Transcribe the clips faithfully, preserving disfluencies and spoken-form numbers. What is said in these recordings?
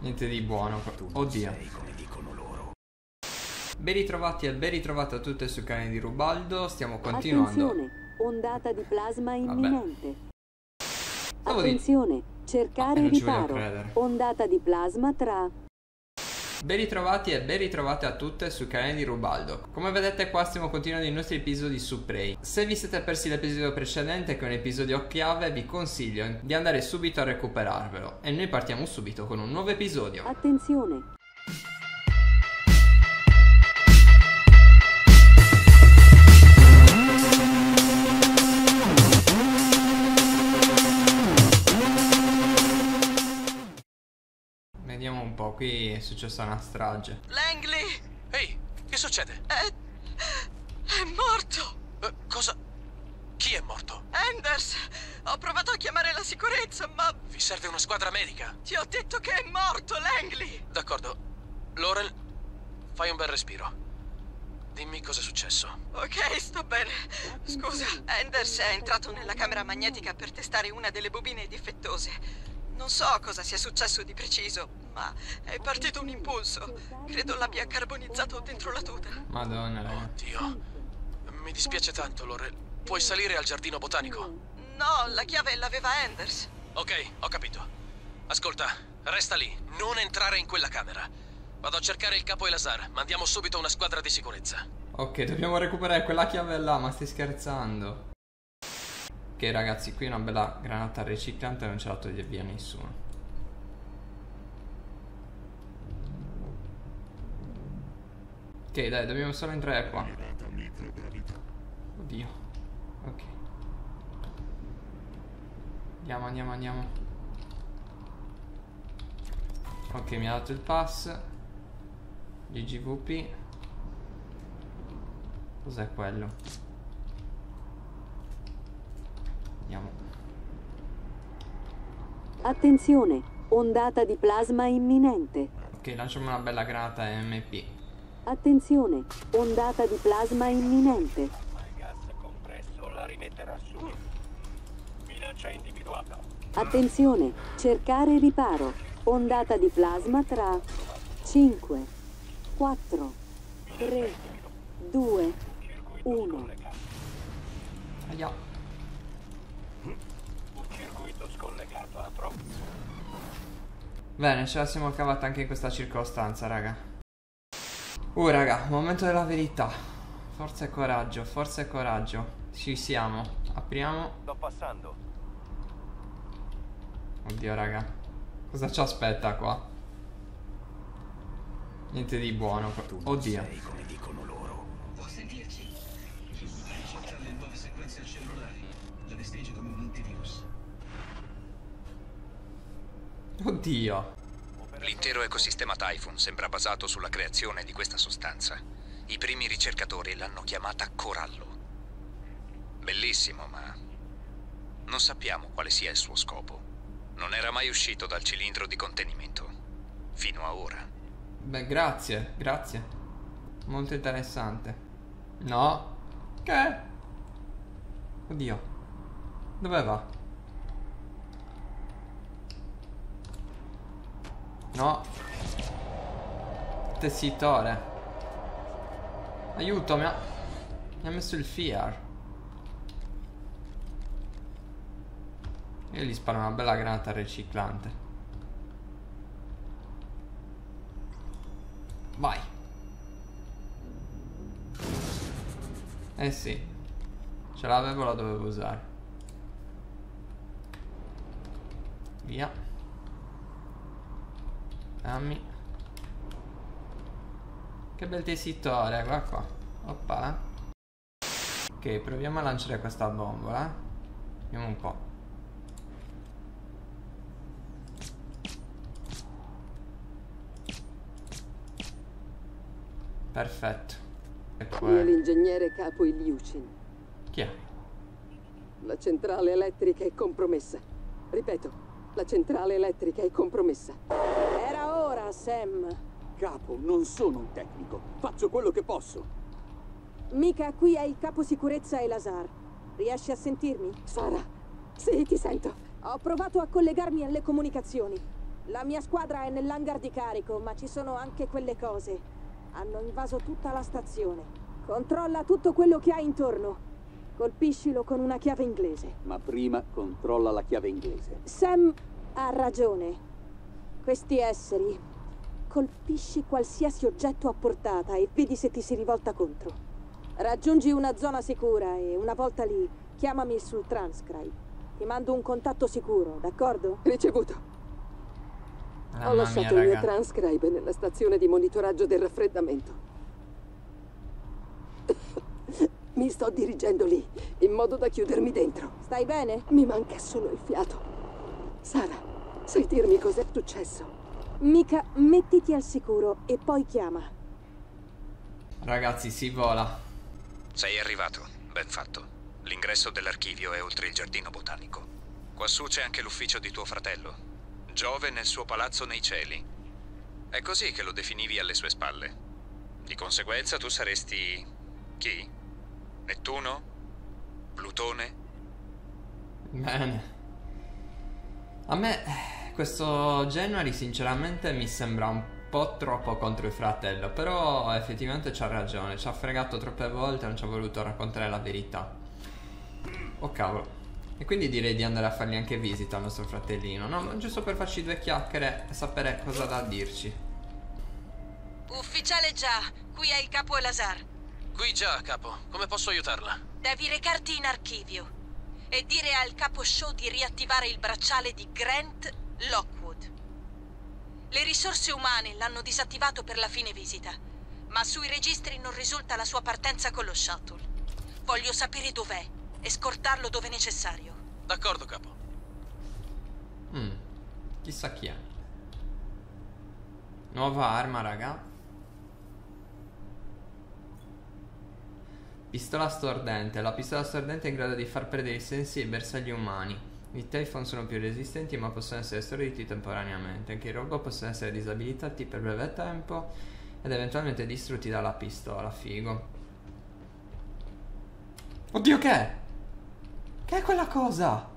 Niente di buono. Oddio. Ben ritrovati e ben ritrovati a tutte sul canale di Rubaldo. Stiamo continuando. Attenzione, ondata di plasma imminente. Stavo Attenzione, cercare Ah, non ci voglio riparo. credere. Ondata di plasma tra... Ben ritrovati e ben ritrovate a tutte sul canale di Rubaldo. Come vedete qua stiamo continuando i nostri episodi su Prey. Se vi siete persi l'episodio precedente, che è un episodio chiave, vi consiglio di andare subito a recuperarvelo. E noi partiamo subito con un nuovo episodio. Attenzione. Vediamo un po', qui è successa una strage. Langley! Ehi, che succede? È... è morto! Eh, cosa? Chi è morto? Anders! Ho provato a chiamare la sicurezza, ma... Vi serve una squadra medica? Ti ho detto che è morto, Langley! D'accordo. Lauren, fai un bel respiro. Dimmi cosa è successo. Ok, sto bene. Scusa, Anders è entrato nella camera magnetica per testare una delle bobine difettose. Non so cosa sia successo di preciso, ma è partito un impulso. Credo l'abbia carbonizzato dentro la tuta. Madonna, raga. Oddio. Mi dispiace tanto, Lauren. Puoi salire al giardino botanico? No, la chiave l'aveva Anders. Ok, ho capito. Ascolta, resta lì. Non entrare in quella camera. Vado a cercare il capo Elazar. Mandiamo subito una squadra di sicurezza. Ok, dobbiamo recuperare quella chiave là, ma stai scherzando? Ok ragazzi, qui una bella granata riciclante, non ce la toglie via nessuno. Ok dai, dobbiamo solo entrare qua. Oddio. Ok. Andiamo, andiamo, andiamo. Ok, mi ha dato il pass. G G V P. Cos'è quello? Andiamo. Attenzione, ondata di plasma imminente. Ok, lanciamo una bella granata M P. Attenzione, ondata di plasma imminente. Il gas compresso la rimetterà su. Minaccia individuata. Attenzione, cercare riparo. Ondata di plasma tra cinque, quattro, tre, due, uno. Aia. Circuito scollegato a pro. Bene, ce la siamo cavata anche in questa circostanza, raga. Uh, raga, momento della verità. Forza e coraggio, forza e coraggio. Ci siamo. Apriamo. Sto passando. Oddio, raga. Cosa ci aspetta qua? Niente di buono. Oddio. Sei come dicono loro. Può sentirci? Ricercare le nuove sequenze cellulari. La descrive come un antivirus. Oddio. L'intero ecosistema Typhon sembra basato sulla creazione di questa sostanza. I primi ricercatori l'hanno chiamata corallo. Bellissimo, ma non sappiamo quale sia il suo scopo. Non era mai uscito dal cilindro di contenimento, fino a ora. Beh, grazie, grazie. Molto interessante. No. Che? Oddio. Dove va? No. Tessitore. Aiuto, mi ha... mi ha messo il fear. Io gli sparo una bella granata riciclante. Vai. Eh sì. Ce l'avevo, la dovevo usare. Via. Dammi. Che bel tessitore, guarda qua. Oppa. Ok, proviamo a lanciare questa bombola. Vediamo un po'. Perfetto. E Io poi... l'ingegnere capo Ilyushin. Chi è? La centrale elettrica è compromessa. Ripeto, la centrale elettrica è compromessa. Era ora, Sam. Capo, non sono un tecnico. Faccio quello che posso. Mika, qui è il capo sicurezza Elazar. Riesci a sentirmi? Sara. Sì, ti sento. Ho provato a collegarmi alle comunicazioni. La mia squadra è nell'hangar di carico, ma ci sono anche quelle cose. Hanno invaso tutta la stazione. Controlla tutto quello che hai intorno. Colpiscilo con una chiave inglese. Ma prima controlla la chiave inglese. Sam ha ragione. Questi esseri. Colpisci qualsiasi oggetto a portata e vedi se ti si rivolta contro. Raggiungi una zona sicura e una volta lì chiamami sul transcribe. Ti mando un contatto sicuro, d'accordo? Ricevuto. Mamma Ho lasciato mia, il mio raga. transcribe nella stazione di monitoraggio del raffreddamento. Mi sto dirigendo lì, in modo da chiudermi dentro. Stai bene? Mi manca solo il fiato. Sara, sai dirmi cos'è successo? Mica, mettiti al sicuro e poi chiama. Ragazzi, si vola. Sei arrivato, ben fatto. L'ingresso dell'archivio è oltre il giardino botanico. Quassù c'è anche l'ufficio di tuo fratello. Giove nel suo palazzo nei cieli. È così che lo definivi alle sue spalle. Di conseguenza tu saresti... chi? Nettuno? Plutone? Bene. A me questo January sinceramente mi sembra un po' troppo contro il fratello, però effettivamente c'ha ragione, ci ha fregato troppe volte, non ci ha voluto raccontare la verità. Oh cavolo. E quindi direi di andare a fargli anche visita al nostro fratellino, no? Giusto per farci due chiacchiere e sapere cosa da dirci. Ufficiale già, qui è il capo Elazar. Qui già, capo. Come posso aiutarla? Devi recarti in archivio e dire al capo Shaw di riattivare il bracciale di Grant Lockwood. Le risorse umane l'hanno disattivato per la fine visita, ma sui registri non risulta la sua partenza con lo shuttle. Voglio sapere dov'è e scortarlo dove necessario. D'accordo, capo. Mm, chissà chi è. Nuova arma, raga. Pistola stordente. La pistola stordente è in grado di far perdere i sensi ai bersagli umani. I Typhon sono più resistenti ma possono essere storditi temporaneamente. Anche i robot possono essere disabilitati per breve tempo ed eventualmente distrutti dalla pistola. Figo. Oddio, che è? Che è quella cosa?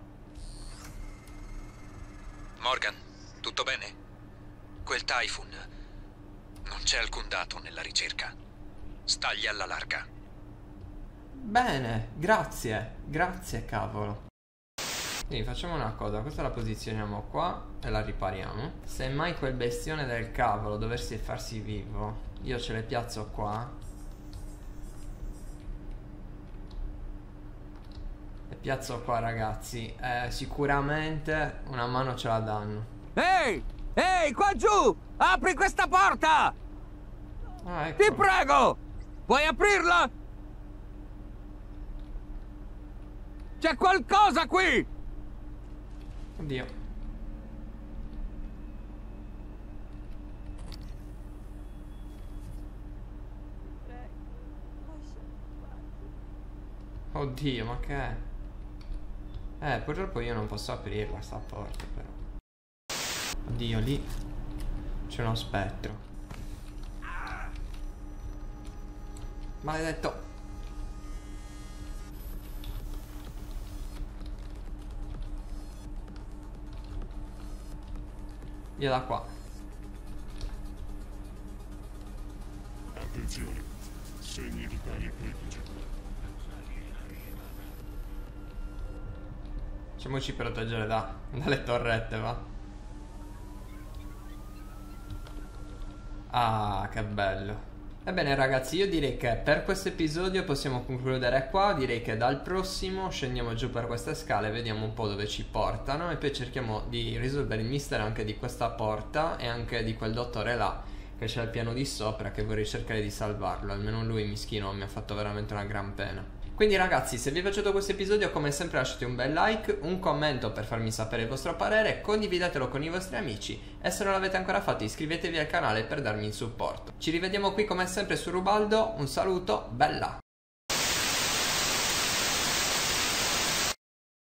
Morgan, tutto bene? Quel Typhon. Non c'è alcun dato nella ricerca. Stagli alla larga. Bene, grazie. Grazie, cavolo. Quindi facciamo una cosa, questa la posizioniamo qua e la ripariamo. Se mai quel bestione del cavolo dovesse farsi vivo, io ce le piazzo qua. Le piazzo qua, ragazzi. Eh, sicuramente una mano ce la danno. Ehi! Ehi, qua giù! Apri questa porta! Ah, ecco. Ti prego! Puoi aprirla? C'è qualcosa qui! Oddio. Oddio, ma che è? Eh, purtroppo io non posso aprirla sta porta, però. Oddio, lì c'è uno spettro. Maledetto. Via da qua. Attenzione, segni vitali critici. Facciamoci proteggere da, dalle torrette, va. Ah, che bello. Ebbene ragazzi, io direi che per questo episodio possiamo concludere qua. Direi che dal prossimo scendiamo giù per queste scale, vediamo un po' dove ci portano e poi cerchiamo di risolvere il mistero anche di questa porta e anche di quel dottore là che c'è al piano di sopra, che vorrei cercare di salvarlo. Almeno lui, mischino, mi ha fatto veramente una gran pena. Quindi ragazzi, se vi è piaciuto questo episodio, come sempre lasciate un bel like, un commento per farmi sapere il vostro parere, condividetelo con i vostri amici e se non l'avete ancora fatto iscrivetevi al canale per darmi il supporto. Ci rivediamo qui come sempre su Rubaldo, un saluto, bella!